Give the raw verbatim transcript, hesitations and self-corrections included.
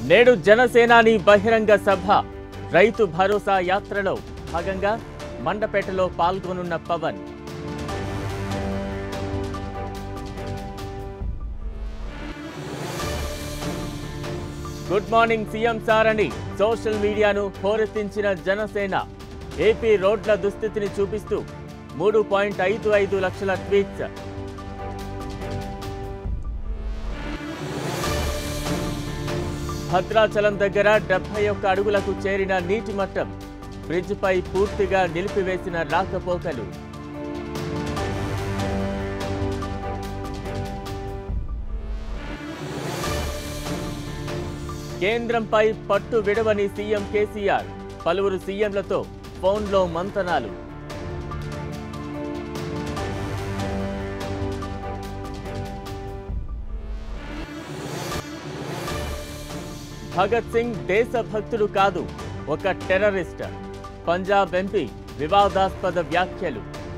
నేడు జనసేనాని బహిరంగ సభ రైతు భరోసా యాత్రలో భాగంగా మండపేటలో పాల్గొనున్న Pawan. Good morning CM sir అని సోషల్ మీడియాను హోరెత్తించిన జనసేన ఏపీ రోడ్ల దుస్థితిని చూపిస్తూ మూడు పాయింట్ ఐదు ఐదు లక్షల ట్వీట్స్. భద్రాచలం దగ్గర డెబ్బై ఒక్క అడుగులకు చేరిన నీటి మట్టం, బ్రిడ్జిపై పూర్తిగా నిలిపివేసిన రాకపోకలు. కేంద్రంపై పట్టు విడవని సీఎం కేసీఆర్, పలువురు సీఎంలతో ఫోన్లో మంతనాలు. భగత్ సింగ్ దేశభక్తుడు కాదు, ఒక టెర్రరిస్ట్. పంజాబ్ ఎంపీ వివాదాస్పద వ్యాఖ్యలు.